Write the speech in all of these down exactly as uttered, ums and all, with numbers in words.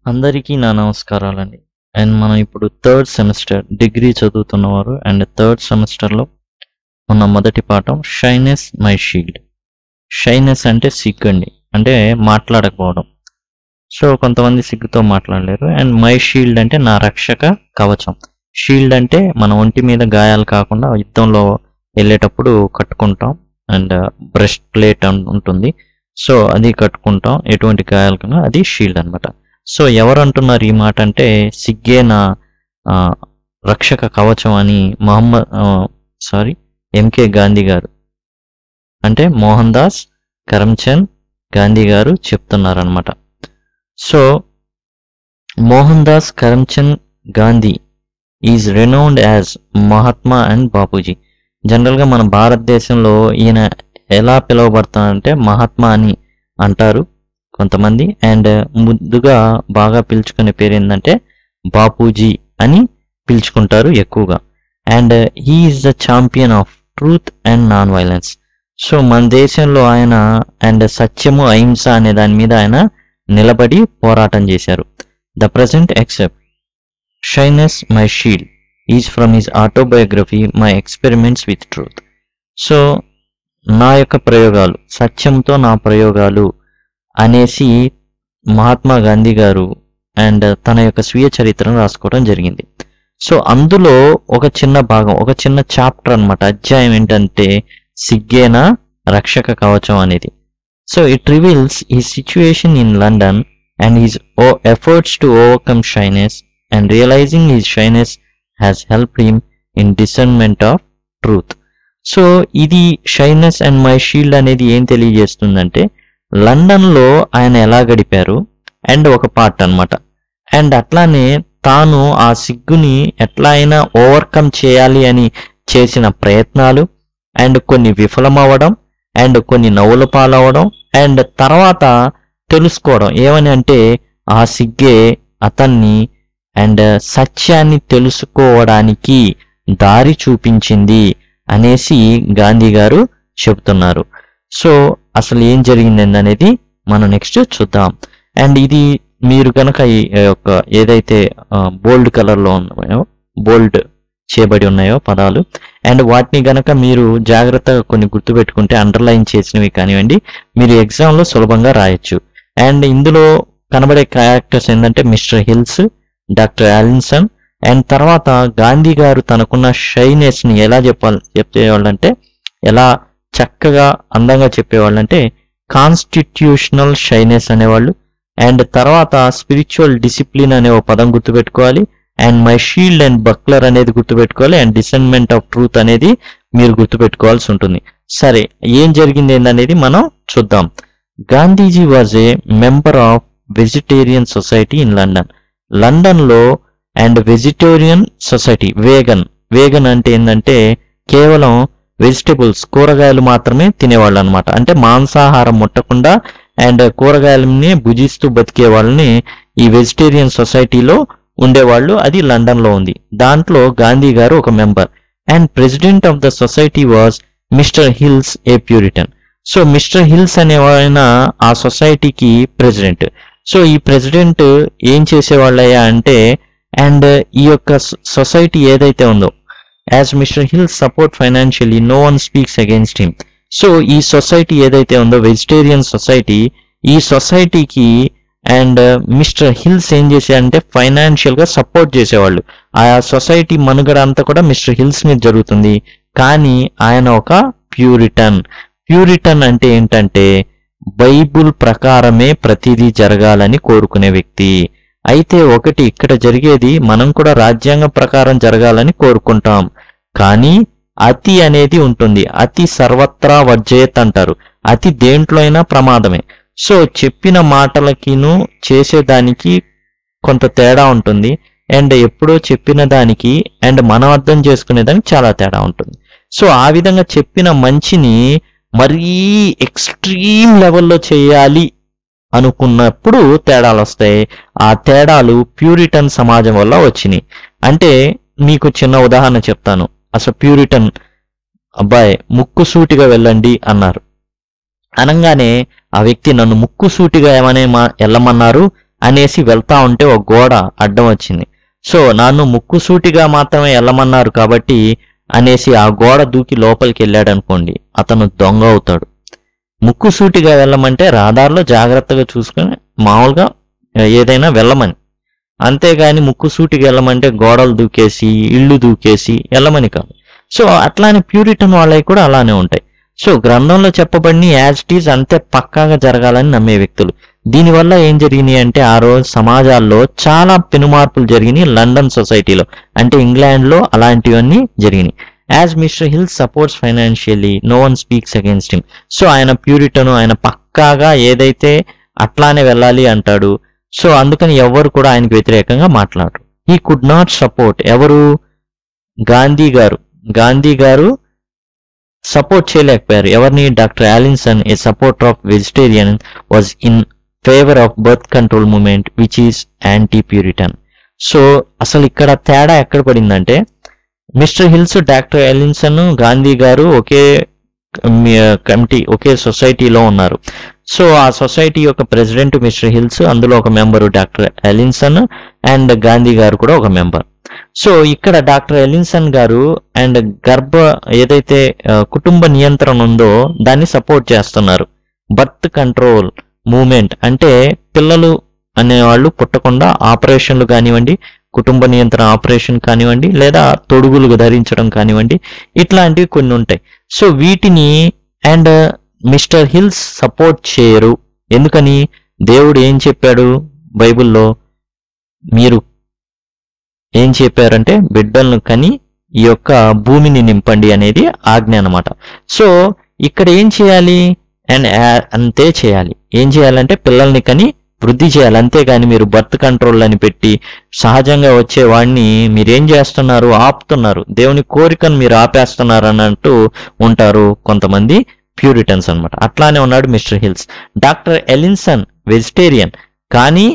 అందరికీ నా నమస్కారాలండి. అండ్ మనం ఇప్పుడు థర్డ్ సెమిస్టర్ డిగ్రీ చదువుతున్నవారు అండ్ థర్డ్ సెమిస్టర్‌లో ఉన్న మొదటి పాఠం షైనెస్ మై షీల్డ్. షైనెస్ అంటే సిగ్గండి. అంటే మాట్లాడకపోవడం. సో కొంతమంది సిగ్గుతో మాట్లాడలేరు. అండ్ మై షీల్డ్ అంటే నా రక్షక కవచం. షీల్డ్ అంటే మన ఒంటి మీద గాయాలు కాకుండా యుద్ధంలో వెళ్ళేటప్పుడు కట్టుకుంటాం. అండ్ బ్రెస్ట్ ప్లేట్ అని ఉంటుంది. సో అది కట్టుకుంటాం. ఎటువంటి గాయాలు కన్నా అది షీల్డ్ అన్నమాట. సో ఎవరు అంటున్నారు ఈ మాట అంటే సిగ్గే నా ఆ, రక్షక కవచం అని మహమ్మద్ సారీ ఎంకే గాంధీ గారు అంటే మోహన్ దాస్ కరమ్చంద్ గాంధీ గారు చెప్తున్నారనమాట. So Mohandas Karamchand Gandhi is renowned as Mahatma and Bapuji. జనరల్గా మన భారతదేశంలో ఈయన ఎలా పిలువబడతారంటే మహాత్మా అని అంటారు కొంతమంది. అండ్ ముందుగా బాగా పిలుచుకునే పేరు ఏంటంటే బాపూజీ అని పిలుచుకుంటారు ఎక్కువగా. And he is the champion of truth and non violence. So మన దేశంలో ఆయన అండ్ సత్యము అహింస అనే దాని మీద ఆయన నిలబడి పోరాటం చేశారు. The present except shyness my shield is from his autobiography my experiments with truth. So నా యొక్క ప్రయోగాలు సత్యంతో నా ప్రయోగాలు అనేసి మహాత్మా గాంధీ గారు అండ్ తన యొక్క స్వీయ చరిత్రను రాసుకోవడం జరిగింది. సో అందులో ఒక చిన్న భాగం ఒక చిన్న చాప్టర్ అన్నమాట. అధ్యాయం ఏంటంటే సిగ్గేనా రక్షక కవచం అనేది. So it reveals his situation in London and his own efforts to overcome shyness and realising his shyness has helped him in discernment of truth. So ఇది షైనెస్ అండ్ మై షీల్డ్ అనేది ఏం తెలియజేస్తుందంటే లండన్లో ఆయన ఎలా గడిపారు అండ్ ఒక part అన్నమాట. And అట్లానే తాను ఆ సిగ్గుని ఎట్లా అయినా ఓవర్కమ్ చేయాలి అని చేసిన ప్రయత్నాలు అండ్ కొన్ని విఫలమవ్వడం అండ్ కొన్ని నవ్వుల పాలవడం అండ్ తర్వాత తెలుసుకోవడం ఏమని అంటే ఆ సిగ్గే అతన్ని అండ్ సత్యాన్ని తెలుసుకోవడానికి దారి చూపించింది అనేసి గాంధీ గారు చెబుతున్నారు. సో అసలు ఏం జరిగింది అనేది మనం నెక్స్ట్ చూద్దాం. అండ్ ఇది మీరు కనుక ఈ యొక్క ఏదైతే బోల్డ్ కలర్లో ఉన్నాయో బోల్డ్ చేయబడి ఉన్నాయో పదాలు అండ్ వాటిని గనక మీరు జాగ్రత్తగా కొన్ని గుర్తుపెట్టుకుంటే అండర్లైన్ చేసినవి కానివ్వండి మీరు ఎగ్జామ్లో సులభంగా రాయొచ్చు. అండ్ ఇందులో కనబడే క్యారెక్టర్స్ ఏంటంటే mister Hills, doctor Allinson and తర్వాత గాంధీ గారు తనకున్న షైనెస్ని ఎలా చెప్పాలి చెప్పేవాళ్ళంటే ఎలా చక్కగా అందంగా చెప్పేవాళ్ళంటే కాన్స్టిట్యూషనల్ షైనెస్ అనేవాళ్ళు. అండ్ తర్వాత స్పిరిచువల్ డిసిప్లిన్ అనే ఒక పదం గుర్తుపెట్టుకోవాలి. And my shield and buckler అనేది గుర్తుపెట్టుకోవాలి. అండ్ డిసర్న్మెంట్ ఆఫ్ ట్రూత్ అనేది మీరు గుర్తుపెట్టుకోవాల్సి ఉంటుంది. సరే ఏం జరిగింది ఏందనేది మనం చూద్దాం. Gandhiji was a member of vegetarian society in London. లండన్లో and vegetarian society vegan vegan అంటే ఏంటంటే కేవలం వెజిటేబుల్స్ కూరగాయలు మాత్రమే తినేవాళ్ళు అనమాట. అంటే మాంసాహారం ముట్టకుండా అండ్ కూరగాయలని భుజిస్తూ బతికే వాళ్ళని ఈ వెజిటేరియన్ సొసైటీలో ఉండేవాళ్ళు. అది లండన్లో ఉంది. దాంట్లో గాంధీ గారు ఒక member. And president of the society was mister Hills a puritan. So mister Hills అనేవాయన ఆ సొసైటీకి ప్రెసిడెంట్. సో ఈ ప్రెసిడెంట్ ఏం చేసేవాళ్ళయ్యా అంటే అండ్ ఈ యొక్క సొసైటీ ఏదైతే ఉందో as mister Hills support financially no one speaks against him. So ఈ సొసైటీ ఏదైతే ఉందో వెజిటేరియన్ సొసైటీ ఈ సొసైటీకి అండ్ మిస్టర్ హిల్స్ ఏం చేశారంటే ఫైనాన్షియల్ గా సపోర్ట్ చేసేవాళ్ళు. ఆ సొసైటీ మనుగడ అంతా కూడా మిస్టర్ హిల్స్ మీద జరుగుతుంది. కానీ ఆయన ఒక ప్యూరిటన్. ప్యూరిటన్ అంటే ఏంటంటే బైబుల్ ప్రకారమే ప్రతిదీ జరగాలని కోరుకునే వ్యక్తి. అయితే ఒకటి ఇక్కడ జరిగేది మనం కూడా రాజ్యాంగం ప్రకారం జరగాలని కోరుకుంటాం. కానీ అతి అనేది ఉంటుంది. అతి సర్వత్రా వర్జయత్ అంటారు. అతి దేంట్లో అయినా ప్రమాదమే. సో చెప్పిన మాటలకిను చేసేదానికి కొంత తేడా ఉంటుంది. అండ్ ఎప్పుడో చెప్పిన దానికి అండ్ మనం అర్థం చేసుకునే దానికి చాలా తేడా ఉంటుంది. సో ఆ విధంగా చెప్పిన మంచిని మరీ ఎక్స్ట్రీమ్ లెవెల్లో చేయాలి అనుకున్నప్పుడు తేడాలు వస్తాయి. ఆ తేడాలు ప్యూరిటన్ సమాజం వల్ల వచ్చినాయి. అంటే మీకు చిన్న ఉదాహరణ చెప్తాను. అసలు ప్యూరిటన్ అబ్బాయి ముక్కుసూటిగా వెళ్ళండి అన్నారు. అనగానే ఆ వ్యక్తి నన్ను ముక్కుసూటిగా ఏమనే మా వెళ్ళమన్నారు అనేసి వెళ్తా ఉంటే ఒక గోడ అడ్డం వచ్చింది. సో నన్ను ముక్కుసూటిగా మాత్రమే వెళ్ళమన్నారు కాబట్టి అనేసి ఆ గోడ దూకి లోపలికి వెళ్ళాడు అనుకోండి, అతను దొంగ అవుతాడు. ముక్కుసూటిగా వెళ్ళమంటే రాదార్లో జాగ్రత్తగా చూసుకొని మామూలుగా ఏదైనా వెళ్ళమని, అంతేగాని ముక్కుసూటిగా వెళ్ళమంటే గోడలు దూకేసి ఇళ్ళు దూకేసి వెళ్ళమని కాదు. సో అట్లానే ప్యూరిటన్ వాళ్ళవి కూడా అలానే ఉంటాయి. సో గ్రంథంలో చెప్పబడిన యాజ్ ఇట్ ఈజ్ అంతే పక్కాగా జరగాలని నమ్మే వ్యక్తులు. దీనివల్ల ఏం జరిగినాయి అంటే ఆ రోజు సమాజాల్లో చాలా పెనుమార్పులు జరిగినాయి. లండన్ సొసైటీలో అంటే ఇంగ్లాండ్లో అలాంటివన్నీ జరిగినాయి. As mister Hill supports financially no one speaks against him. So ఆయన ప్యూరిటను, ఆయన పక్కాగా ఏదైతే అట్లానే వెళ్ళాలి అంటాడు. సో అందుకని ఎవరు కూడా ఆయనకు వ్యతిరేకంగా మాట్లాడరు. హీ కుడ్ నాట్ సపోర్ట్, ఎవరు గాంధీ గారు గాంధీ గారు సపోర్ట్ చేయలేకపోయారు ఎవరిని, doctor Allinson, a supporter of vegetarian, was in favour of birth control movement which is anti puritan. So అసలు ఇక్కడ తేడా ఎక్కడ పడిందంటే, mister Hills, doctor Allinson, Gandhi గారు ఒకే కమిటీ ఒకే సొసైటీలో ఉన్నారు. సో ఆ సొసైటీ యొక్క ప్రెసిడెంట్ మిస్టర్ హిల్స్, అందులో ఒక member doctor Allinson and Gandhi గారు కూడా ఒక మెంబర్. సో ఇక్కడ డాక్టర్ ఎలిన్సన్ గారు అండ్ గర్భ ఏదైతే కుటుంబ నియంత్రణ ఉందో దాన్ని సపోర్ట్ చేస్తున్నారు. బర్త్ కంట్రోల్ మూవ్మెంట్ అంటే పిల్లలు అనేవాళ్ళు పుట్టకుండా ఆపరేషన్లు కానివ్వండి, కుటుంబ నియంత్రణ ఆపరేషన్ కానివ్వండి, లేదా తొడుగులు ధరించడం కానివ్వండి, ఇట్లాంటివి కొన్ని ఉంటాయి. సో వీటిని అండ్ మిస్టర్ హిల్స్ సపోర్ట్ చేయరు. ఎందుకని? దేవుడు ఏం చెప్పాడు బైబిల్లో? మీరు ఏం చెప్పారంటే బిడ్డలను కని ఈ యొక్క భూమిని నింపండి అనేది ఆజ్ఞ అన్నమాట. సో ఇక్కడ ఏం చేయాలి? అండ్ అంతే చేయాలి. ఏం చేయాలంటే పిల్లల్ని కని వృద్ధి చేయాలి. అంతేగాని మీరు బర్త్ కంట్రోల్ అని పెట్టి సహజంగా వచ్చే వాడిని మీరేం చేస్తున్నారు? ఆపుతున్నారు. దేవుని కోరికను మీరు ఆపేస్తున్నారు అన్నట్టు ఉంటారు కొంతమంది ప్యూరిటన్స్ అన్నమాట. అట్లానే ఉన్నాడు mister Hills. Doctor Allinson vegetarian, కానీ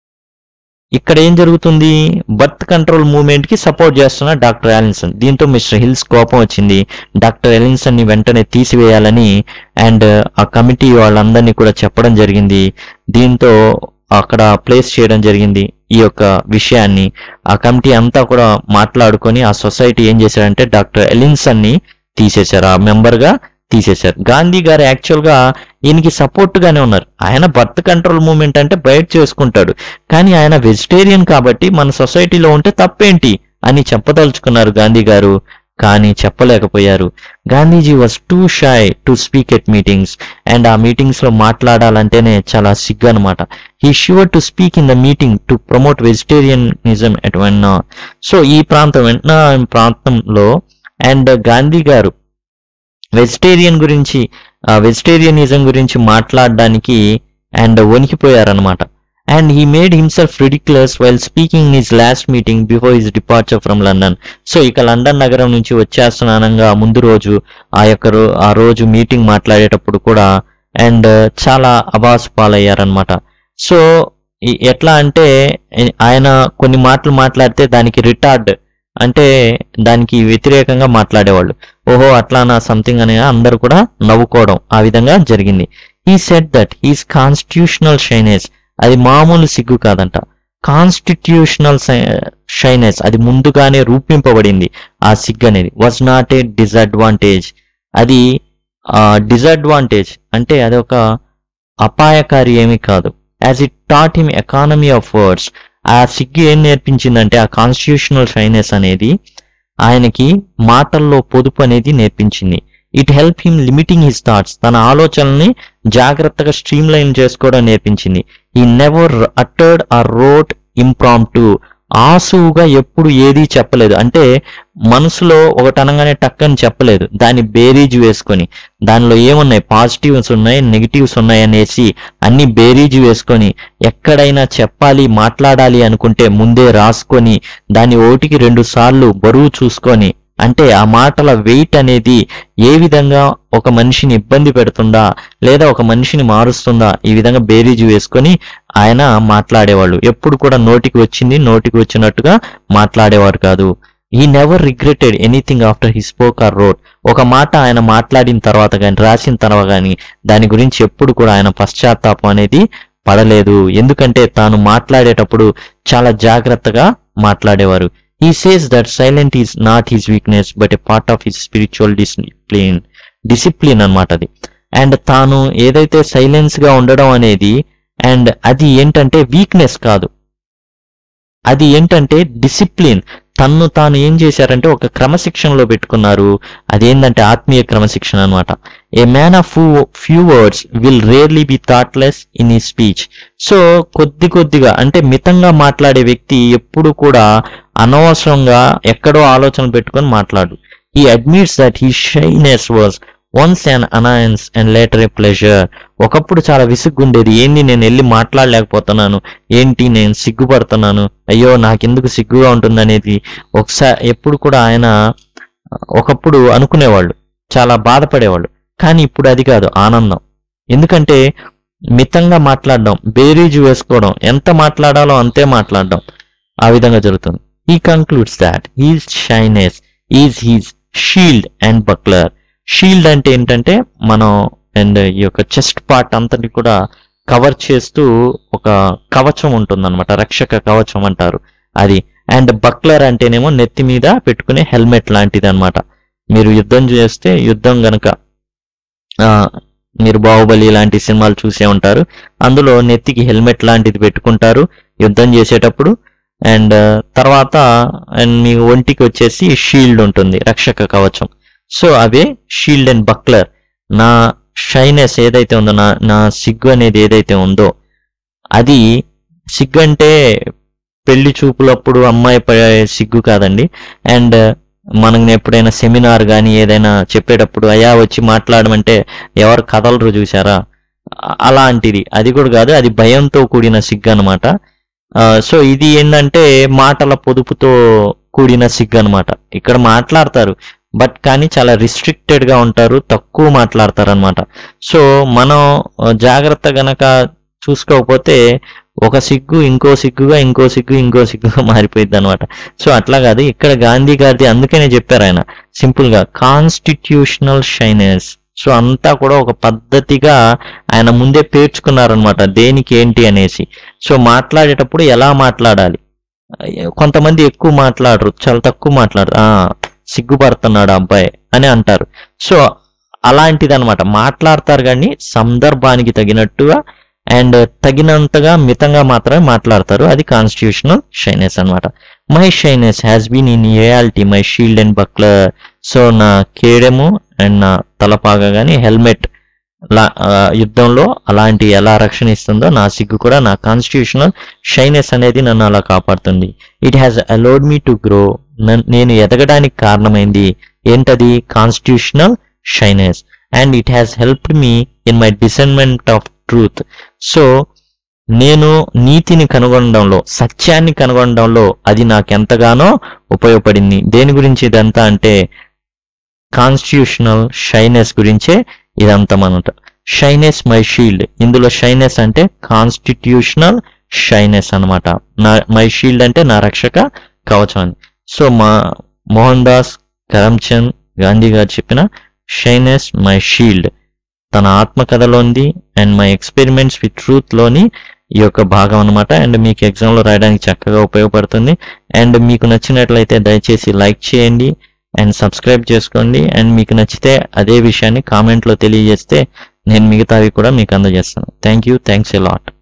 ఇక్కడ ఏం జరుగుతుంది? బర్త్ కంట్రోల్ మూవ్మెంట్ కి సపోర్ట్ చేస్తున్న డాక్టర్ ఎలిన్సన్. దీంతో మిస్టర్ హిల్స్ కోపం వచ్చింది. డాక్టర్ ఎలిన్సన్ ని వెంటనే తీసివేయాలని అండ్ ఆ కమిటీ వాళ్ళందరినీ కూడా చెప్పడం జరిగింది. దీంతో అక్కడ ప్లేస్ చేయడం జరిగింది ఈ యొక్క విషయాన్ని. ఆ కమిటీ అంతా కూడా మాట్లాడుకొని ఆ సొసైటీ ఏం చేశారంటే డాక్టర్ ఎలిన్సన్ ని తీసేశారు, ఆ మెంబర్ గా తీసేశారు. గాంధీ గారు యాక్చువల్ గా ఈయనకి సపోర్ట్ గానే ఉన్నారు. ఆయన బర్త్ కంట్రోల్ మూవ్మెంట్ అంటే బయట చేసుకుంటాడు, కానీ ఆయన వెజిటేరియన్ కాబట్టి మన సొసైటీలో ఉంటే తప్పేంటి అని చెప్పదలుచుకున్నారు గాంధీ గారు, కానీ చెప్పలేకపోయారు. Gandhiji was too shy to speak at meetings and ఆ మీటింగ్స్ లో మాట్లాడాలంటేనే చాలా సిగ్గు అనమాట. He sure to speak in the meeting to promote vegetarianism at వెన్నా. సో ఈ ప్రాంతం వెన్నా ప్రాంతంలో అండ్ గాంధీ గారు వెజిటేరియన్ గురించి వెజిటేరియనిజం గురించి మాట్లాడడానికి అండ్ వణికిపోయారనమాట. And he made himself ridiculous while speaking in his last meeting before his departure from London. So ఇక లండన్ నగరం నుంచి వచ్చేస్తున్నానంగా ముందు రోజు ఆ యొక్క ఆ రోజు మీటింగ్ మాట్లాడేటప్పుడు కూడా అండ్ చాలా అబాస్ పాలయ్యారనమాట. సో ఎట్లా అంటే ఆయన కొన్ని మాటలు మాట్లాడితే దానికి రిటార్డ్ అంటే దానికి వ్యతిరేకంగా మాట్లాడేవాళ్ళు. ఓహో అట్లానా సంథింగ్ అని అందరూ కూడా నవ్వుకోవడం ఆ విధంగా జరిగింది. He said that his constitutional shyness, అది మామూలు సిగ్గు కాదంట, కాన్స్టిట్యూషనల్ షైనెస్, అది ముందుగానే రూపింపబడింది. ఆ సిగ్గు అనేది వాజ్ నాట్ ఏ డిసడ్వాంటేజ్, అది డిసడ్వాంటేజ్ అంటే అది ఒక అపాయకారి ఏమీ కాదు. As it taught him economy of words, ఆ సిగ్గు ఏం నేర్పించిందంటే ఆ కాన్స్టిట్యూషనల్ షైనెస్ అనేది ఆయనకి మాటల్లో పొదుపు అనేది నేర్పించింది. It help him limiting his thoughts, తన ఆలోచనల్ని జాగ్రత్తగా స్ట్రీమ్ లైన్ చేసుకోవడం నేర్పించింది. He never uttered or wrote impromptu, ఆసువుగా ఎప్పుడు ఏదీ చెప్పలేదు. అంటే మనసులో ఒకటి అనగానే టక్కని చెప్పలేదు, దాన్ని బేరీజ్ వేసుకొని దానిలో ఏమున్నాయి పాజిటివ్స్ ఉన్నాయి నెగిటివ్స్ ఉన్నాయి అనేసి అన్ని బేరీజ్ వేసుకొని ఎక్కడైనా చెప్పాలి మాట్లాడాలి అనుకుంటే ముందే రాసుకొని దాన్ని ఒకటికి రెండు సార్లు బరువు చూసుకొని, అంటే ఆ మాటల వెయిట్ అనేది ఏ విధంగా ఒక మనిషిని ఇబ్బంది పెడుతుందా లేదా ఒక మనిషిని మారుస్తుందా ఈ విధంగా బేరీజు వేసుకొని ఆయన మాట్లాడేవాళ్ళు. ఎప్పుడు కూడా నోటికి వచ్చింది నోటికి వచ్చినట్టుగా మాట్లాడేవారు కాదు. He never regretted anything after he spoke or wrote, ఒక మాట ఆయన మాట్లాడిన తర్వాత కానీ రాసిన తర్వాత కానీ దాని గురించి ఎప్పుడు కూడా ఆయన పశ్చాత్తాపం అనేది పడలేదు, ఎందుకంటే తాను మాట్లాడేటప్పుడు చాలా జాగ్రత్తగా మాట్లాడేవారు. He says that silent is not his weakness but a part of his spiritual discipline. Discipline అన్నమాట అది. అండ్ తాను ఏదైతే సైలెన్స్ గా ఉండడం అనేది అండ్ అది ఏంటంటే వీక్నెస్ కాదు, అది ఏంటంటే డిసిప్లిన్. తన్ను తాను ఏం చేశారంటే ఒక క్రమశిక్షణలో పెట్టుకున్నారు. అదేంటంటే ఆత్మీయ క్రమశిక్షణ అనమాట. A man of few words will rarely be thoughtless in ఈ స్పీచ్. సో కొద్ది కొద్దిగా అంటే మితంగా మాట్లాడే వ్యక్తి ఎప్పుడు కూడా అనవసరంగా ఎక్కడో ఆలోచన పెట్టుకొని మాట్లాడు. He admits that he shyness was once an annoyance and later a pleasure. ఒకప్పుడు చాలా విసుగ్గుండేది, ఏంటి నేను వెళ్ళి మాట్లాడలేకపోతున్నాను, ఏంటి నేను సిగ్గుపడుతున్నాను, అయ్యో నాకెందుకు సిగ్గుగా ఉంటుంది అనేది ఒకసారి ఎప్పుడు కూడా ఆయన ఒకప్పుడు అనుకునేవాళ్ళు, చాలా బాధపడేవాళ్ళు. కానీ ఇప్పుడు అది కాదు, ఆనందం. ఎందుకంటే మితంగా మాట్లాడడం, బేరీజు వేసుకోవడం, ఎంత మాట్లాడాలో అంతే మాట్లాడడం, ఆ విధంగా జరుగుతుంది. He concludes that his shyness is his shield and buckler. Shield అంటే ఏంటంటే మనం అండ్ ఈ యొక్క చెస్ట్ పార్ట్ అంతటి కూడా కవర్ చేస్తూ ఒక కవచం ఉంటుంది అనమాట, రక్షక కవచం అంటారు అది. అండ్ బక్లర్ అంటేనేమో నెత్తి మీద పెట్టుకునే హెల్మెట్ లాంటిది అనమాట. మీరు యుద్ధం చేస్తే యుద్ధం గనక మీరు బాహుబలి లాంటి సినిమాలు చూసే ఉంటారు, అందులో నెత్తికి హెల్మెట్ లాంటిది పెట్టుకుంటారు యుద్ధం చేసేటప్పుడు. అండ్ తర్వాత అండ్ మీ ఒంటికి వచ్చేసి షీల్డ్ ఉంటుంది, రక్షక కవచం. సో అవే షీల్డ్ అండ్ బక్లర్. నా షైనెస్ ఏదైతే ఉందో, నా నా సిగ్గు అనేది ఏదైతే ఉందో, అది సిగ్గు అంటే పెళ్లి చూపులప్పుడు అమ్మాయి పడే సిగ్గు కాదండి. అండ్ మనం ఎప్పుడైనా సెమినార్ కానీ ఏదైనా చెప్పేటప్పుడు అయ్యా వచ్చి మాట్లాడమంటే ఎవరు కదలరు చూసారా, అలాంటిది. అది కూడా కాదు, అది భయంతో కూడిన సిగ్గు అనమాట. సో ఇది ఏంటంటే మాటల పొదుపుతో కూడిన సిగ్గు అనమాట. ఇక్కడ మాట్లాడతారు బట్ కానీ చాలా రిస్ట్రిక్టెడ్ గా ఉంటారు, తక్కువ మాట్లాడతారు అనమాట. సో మనం జాగ్రత్త గనక చూసుకోకపోతే ఒక సిగ్గు ఇంకో సిగ్గుగా ఇంకో సిగ్గు ఇంకో సిగ్గుగా మారిపోయింది అనమాట. సో అట్లా కాదు, ఇక్కడ గాంధీ గారిది అందుకనే చెప్పారు ఆయన సింపుల్ గా కాన్స్టిట్యూషనల్ షైనెస్. సో అంతా కూడా ఒక పద్ధతిగా ఆయన ముందే పేర్చుకున్నారనమాట, దేనికి ఏంటి అనేసి. సో మాట్లాడేటప్పుడు ఎలా మాట్లాడాలి, కొంతమంది ఎక్కువ మాట్లాడరు, చాలా తక్కువ మాట్లాడరు, ఆ సిగ్గుపడుతున్నాడు అబ్బాయి అని అంటారు. సో అలాంటిది అనమాట, మాట్లాడతారు కానీ సందర్భానికి తగినట్టుగా అండ్ తగినంతగా మితంగా మాత్రమే మాట్లాడతారు. అది కాన్స్టిట్యూషనల్ షైనెస్ అనమాట. My shyness has been in reality my shield and buckler. So నా కేడెము అండ్ నా తలపాగా కానీ హెల్మెట్ యుద్ధంలో అలాంటి ఎలా రక్షణ ఇస్తుందో నా సిగ్గు కూడా నా కాన్స్టిట్యూషనల్ షైనెస్ అనేది నన్ను అలా కాపాడుతుంది. It has allowed me to grow. నేను ఎదగడానికి కారణమైంది ఏంటది, constitutional shyness. And it has helped me in my discernment of truth. So నేను నీతిని కనుగొనడంలో, సత్యాన్ని కనుగొనడంలో అది నాకు ఎంతగానో ఉపయోగపడింది. దేని గురించి ఇదంతా అంటే కాన్స్టిట్యూషనల్ షైనెస్ గురించే ఇదంతా అనమాట. షైనెస్ మై షీల్డ్, ఇందులో షైనెస్ అంటే కాన్స్టిట్యూషనల్ షైనెస్ అనమాట. నా మై షీల్డ్ అంటే నా రక్షక కవచం అని. సో మా మోహన్ దాస్ కరమ్చంద్ గాంధీ గారు చెప్పిన షైనెస్ మై షీల్డ్ తన ఆత్మకథలోంది and my experiments with truth లోని ఈ యొక్క భాగం అనమాట. అండ్ మీకు ఎగ్జామ్ లో రాయడానికి చక్కగా ఉపయోగపడుతుంది. అండ్ మీకు నచ్చినట్లయితే దయచేసి లైక్ చేయండి అండ్ సబ్స్క్రైబ్ చేసుకోండి. అండ్ మీకు నచ్చితే అదే విషయాన్ని కామెంట్లో తెలియజేస్తే నేను మిగతావి కూడా మీకు అందజేస్తాను. Thank you, thanks a lot.